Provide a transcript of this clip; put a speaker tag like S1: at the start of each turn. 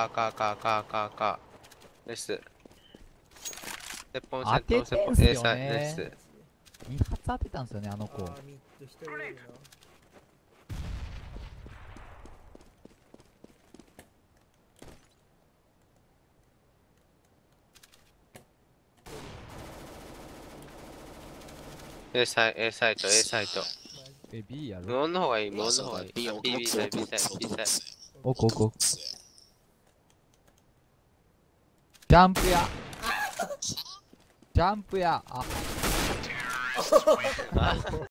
S1: 赤。です。鉄本
S2: 当ててんすよね。
S1: です。
S2: 2発当てたんすよね、あの子。
S3: ミッド一人いるな。
S1: A サイト。
S2: B やろ。
S1: 無音の方がいい。B サイド。
S2: 奥。ジャンプや。あ。